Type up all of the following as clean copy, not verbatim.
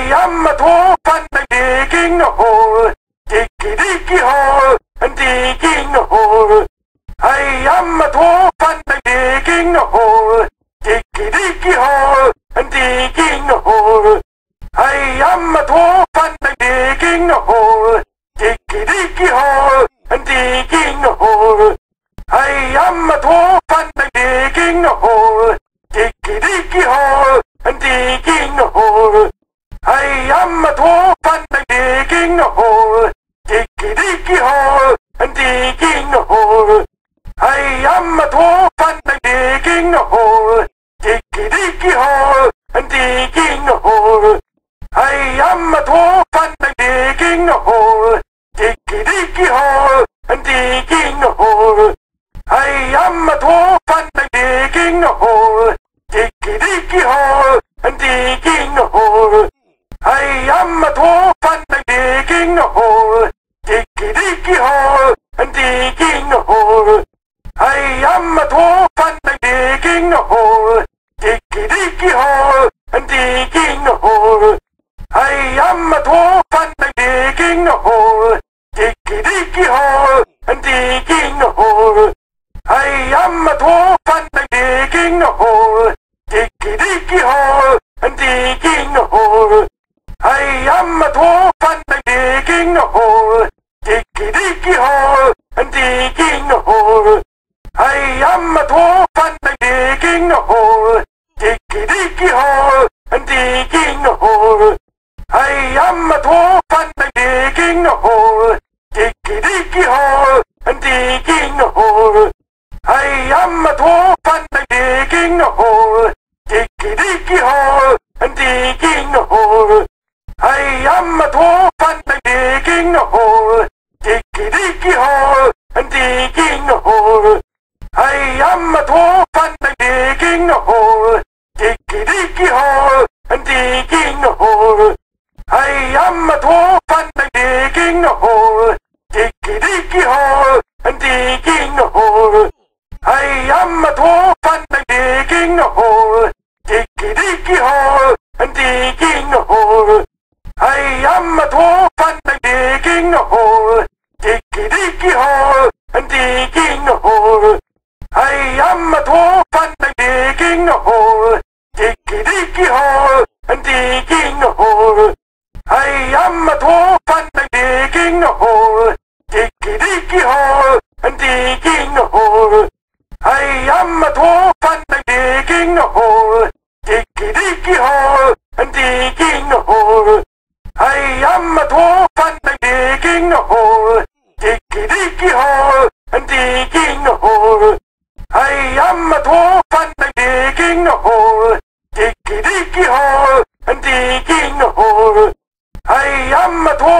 I'm a dwarf and I'm digging a hole. Diggy diggy hole and digging a hole. I am a dwarf and I'm digging a hole. Diggy diggy hole and digging a hole. I am a dwarf and I'm digging a hole. Diggy diggy hole and digging a hole. I am a dwarf and I'm digging a hole. Diggy diggy hole and digging a hole. I am a dwarf and I'm digging a hole. Diggy diggy hole and digging a hole. I am a dwarf and I'm digging a hole. Diggy diggy hole and digging a hole. I am a dwarf and I'm digging a hole. Diggy diggy hole and digging a hole. I am a dwarf and I'm digging a hole. Diggy diggy hole and digging a hole. I am a dwarf and I'm digging a hole. Diggy diggy hole and digging a hole. I am a dwarf and I'm digging a hole. Diggy diggy hole and digging a hole. I am a dwarf and I'm digging a hole. Diggy diggy hole and digging a hole. I am a dwarf and I'm digging a hole. Diggy diggy hole and digging a hole. I am a dwarf and I'm digging a hole. Diggy diggy hole and digging a hole. I am a dwarf and I'm digging a hole. Diggy diggy hole and digging a hole. I am a dwarf and I'm digging a hole. Diggy diggy hole and digging a hole. I am a dwarf and I'm digging a hole. Diggy diggy hole and digging a hole. I am a dwarf and I'm digging a hole. Diggy diggy hole and digging a hole. I am a dwarf and I'm digging a hole. Diggy diggy hole and digging a hole. I am a dwarf and I'm digging a hole. Diggy diggy hole and digging a hole. I am a dwarf and I'm digging a hole. Diggy diggy hole and digging a hole. I am a dwarf and I'm digging a hole. Diggy diggy hole and digging a hole. I am a dwarf and I'm digging a hole. Diggy diggy hole and digging a hole. I am a dwarf and I'm digging a hole. Diggy diggy hole and digging a hole. I am a dwarf and I'm digging a hole. Diggy diggy hole and digging a hole. I am a dwarf and I'm digging a hole. Diggy diggy hole and digging a hole. I am a dwarf and I'm digging a hole. Diggy diggy hole and digging a hole. I am a dwarf.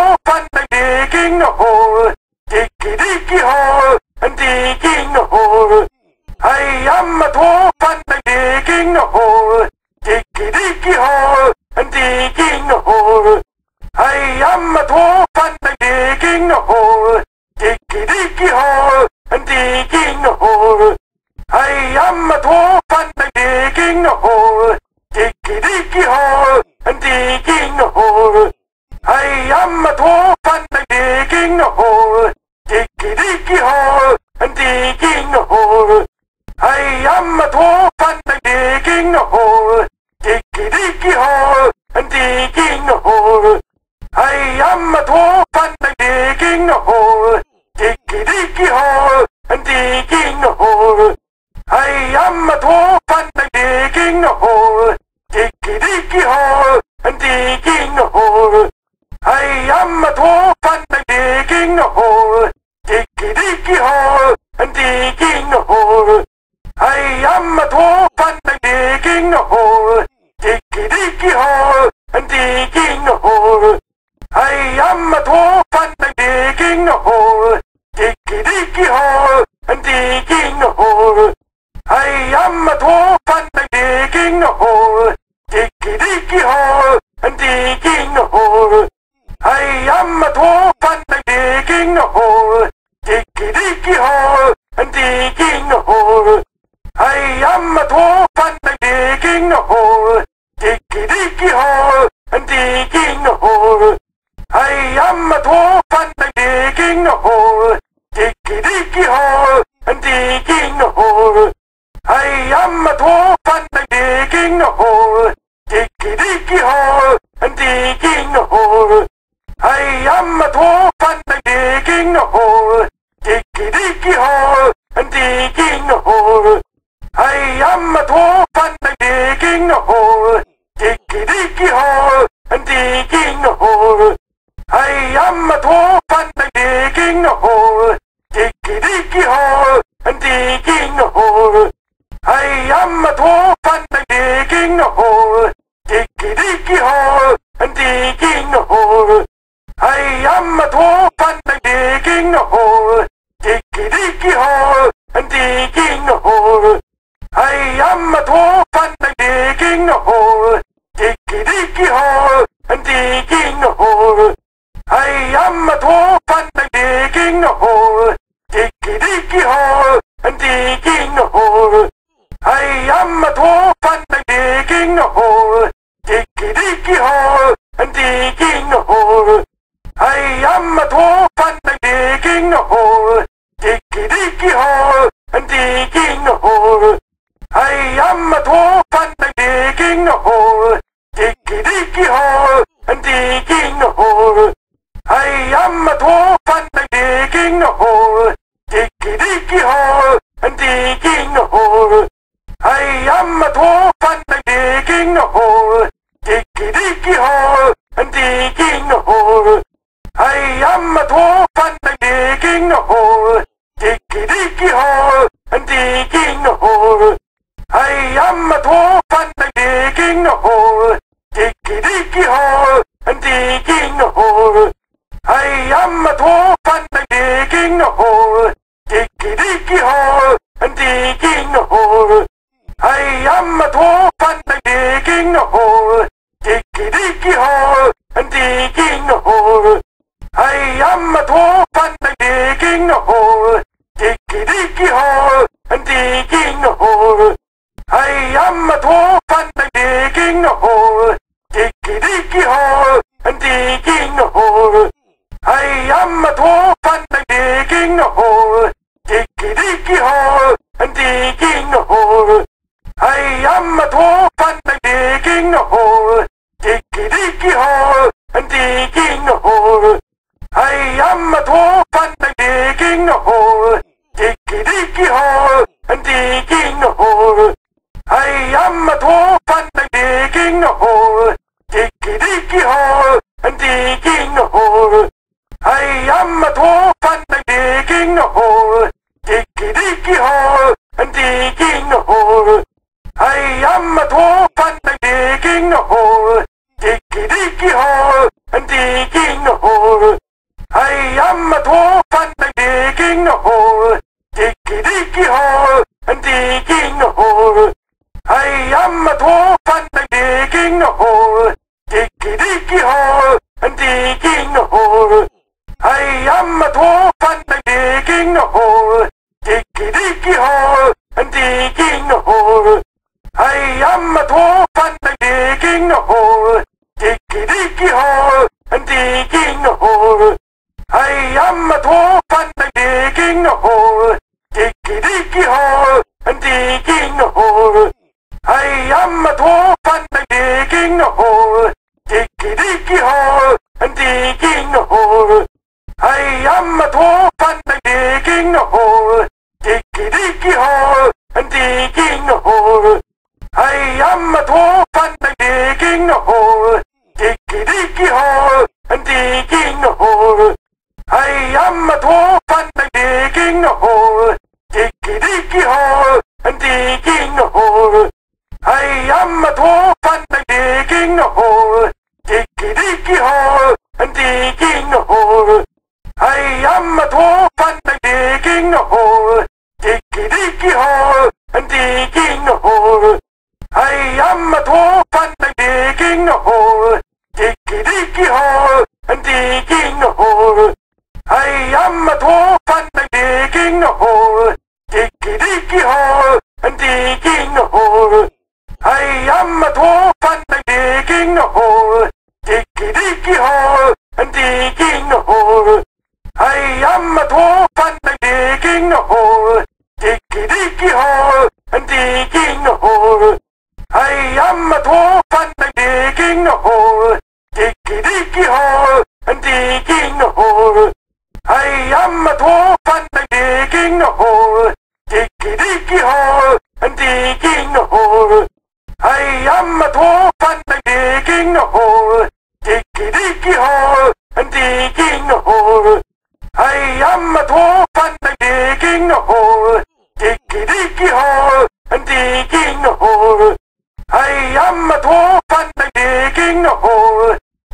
hole, and digging a hole. I am a dwarf and I'm digging a hole. Diggy diggy hole, and digging a hole. I am a dwarf and I'm digging a hole. Diggy diggy hole, and digging a hole. I am a dwarf and I'm digging a hole. Diggy diggy hole, and digging a hole. I am a dwarf and I'm digging a hole. Diggy diggy hole, and digging a hole. I am a dwarf and I'm digging a hole. Diggy diggy hole, and digging a hole. I am a dwarf and I'm digging a hole. Diggy diggy hole, and digging a hole. I am a dwarf and I'm digging a hole. Diggy diggy hole, and digging a hole. I am a dwarf and I'm digging a hole. Diggy diggy hole, and digging a hole. I am a dwarf and I'm digging a hole. Diggy diggy hole, and digging a hole. I am a dwarf and I'm digging a hole. Diggy diggy hole, and digging a hole. I am a dwarf and I'm digging a hole. Diggy diggy hole, and digging a hole. I am a dwarf and I'm digging a hole. Diggy diggy hole, and digging a hole. I am a dwarf and I'm digging a hole. Diggy diggy hole, and digging a hole. I am a dwarf and I'm digging a hole. Diggy diggy hole, and digging a hole. I am a dwarf and I'm digging a hole. Diggy diggy hole, and digging a hole. I am a dwarf and I'm digging a hole. Diggy diggy hole, and digging a hole. I am a dwarf and I'm digging a hole. Diggy diggy hole, and digging a hole. I am a dwarf and I'm digging a hole. Diggy diggy hole, and digging a hole. I am a dwarf and I'm digging a hole. Diggy diggy hole, and digging a hole. I am a dwarf and I'm digging a hole. Diggy diggy hole, and digging a hole. I am a dwarf and I'm digging a hole. Diggy diggy hole, and digging a hole. I am a dwarf and I'm digging a hole. Diggy diggy hole, and digging a hole. I am a dwarf and I'm digging a hole. Diggy diggy hole, and digging a hole. I am a dwarf and I'm digging a hole. Diggy diggy hole, and digging a hole. I am a dwarf and I'm digging a hole. Diggy diggy hole, and digging a hole. I am a dwarf and I'm digging a hole. Diggy diggy hole, and digging a hole. I am a dwarf and I'm digging a hole. Diggy diggy hole, and digging a hole. I am a dwarf and I'm digging a hole. Diggy diggy hole, and digging a hole. I am a dwarf and I'm digging a hole. Diggy diggy hole, and digging a hole. I am a dwarf and I'm digging a hole. Diggy diggy hole, and digging a hole. I am a dwarf and I'm digging a hole. Diggy diggy hole, and digging a hole. I am a dwarf and I'm digging a hole. Diggy diggy hole, and digging a hole. I am a dwarf and I'm digging a hole. Diggy diggy hole, and digging a hole. I am a dwarf and I'm digging a hole. Diggy diggy hole, and digging a hole. I am a dwarf and I'm digging a hole. Diggy diggy hole, and digging a hole. I am a dwarf and I'm digging a hole. Diggy diggy hole, and digging a hole. I am a dwarf and I'm digging a hole. Diggy diggy hole, and digging a hole. I am a dwarf and I'm digging a hole. Diggy diggy hole, and digging a hole. I am a dwarf and I'm digging a hole. Diggy diggy hole, and digging a hole. I am a dwarf and I'm digging a hole.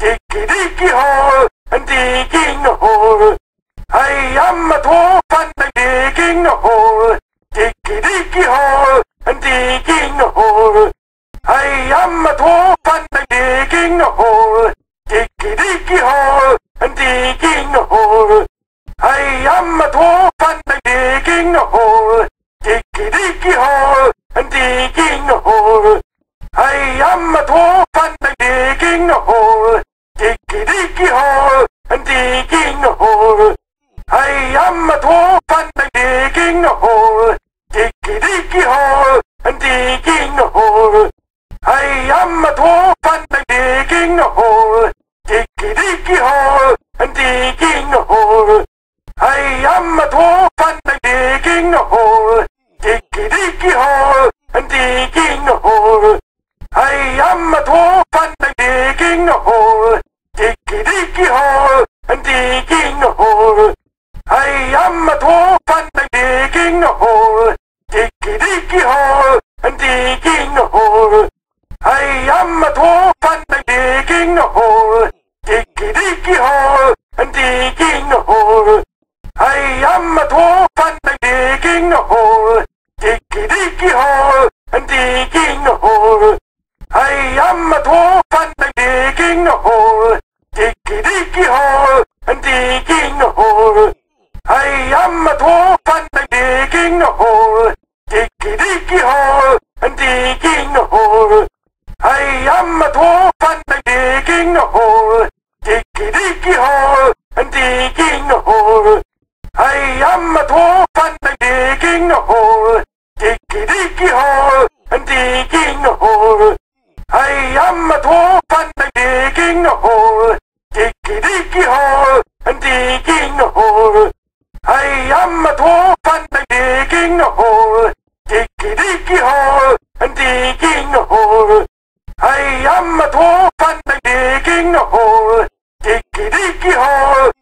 Dicky dicky hole, and digging a hole. I am a dwarf and I'm digging a hole. Dicky dicky hole, and digging a hole. I am a dwarf and I'm digging a hole. Dicky dicky hole, and digging a hole. I am a dwarf and I'm digging a hole. Dicky dicky hole, and digging a hole. I am a dwarf and I'm digging a hole. Dicky dicky hole, and digging a hole. I am a dwarf and I'm digging a hole. Dicky dicky hole, and digging a hole. I am a dwarf and I'm digging a hole. Dicky dicky hole, and digging a hole. I am a dwarf and I'm digging a hole. Dicky dicky hole, and digging a hole. I am a dwarf and I'm digging a hole. Dicky dicky hole, and digging a hole. I am a dwarf and I'm digging a hole. Dicky dicky hole, and digging a hole. I am a dwarf and I'm digging a hole. Dicky dicky hole, and digging a hole. I am a dwarf and I'm digging a hole. Dicky dicky hole, and digging a hole. I am a dwarf and I'm digging a hole. Dicky dicky hole, and digging a hole. I am a dwarf and I'm digging a hole. Dicky dicky hole, and digging a hole. I am a dwarf and I'm digging a hole. Dicky dicky hole, and digging a hole. I am a dwarf and I'm digging a hole. Dicky dicky hole, and digging a hole. I am a dwarf and I'm digging a hole. Dicky dicky hole, and digging a hole. I am a dwarf and I'm digging a hole. Dicky dicky hole, and digging a hole. I am a dwarf and I'm digging a hole. Dicky dicky hole,